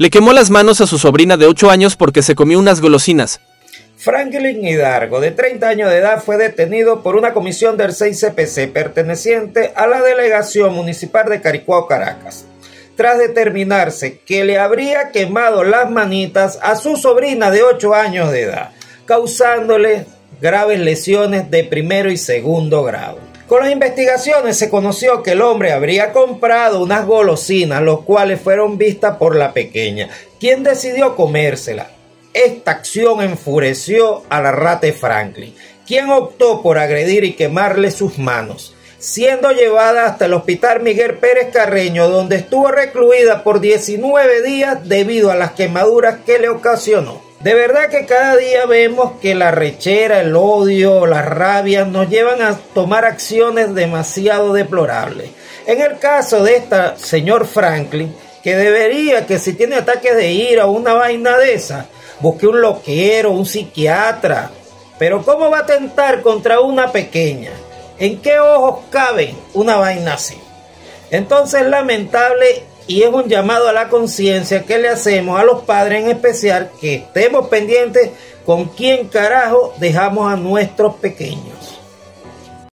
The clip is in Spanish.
Le quemó las manos a su sobrina de 8 años porque se comió unas golosinas. Franklin Hidargo, de 30 años de edad, fue detenido por una comisión del 6CPC perteneciente a la Delegación Municipal de Caricuao, Caracas, tras determinarse que le habría quemado las manitas a su sobrina de 8 años de edad, causándole graves lesiones de primero y segundo grado. Con las investigaciones se conoció que el hombre habría comprado unas golosinas, los cuales fueron vistas por la pequeña, quien decidió comérselas. Esta acción enfureció a la rata de Franklin, quien optó por agredir y quemarle sus manos, siendo llevada hasta el Hospital Miguel Pérez Carreño, donde estuvo recluida por 19 días debido a las quemaduras que le ocasionó. De verdad que cada día vemos que la rechera, el odio, la rabia nos llevan a tomar acciones demasiado deplorables. En el caso de esta señor Franklin, que debería, que si tiene ataques de ira o una vaina de esa, busque un loquero, un psiquiatra. Pero ¿cómo va a atentar contra una pequeña? ¿En qué ojos cabe una vaina así? Entonces es lamentable y es un llamado a la conciencia que le hacemos a los padres, en especial que estemos pendientes con quién carajo dejamos a nuestros pequeños.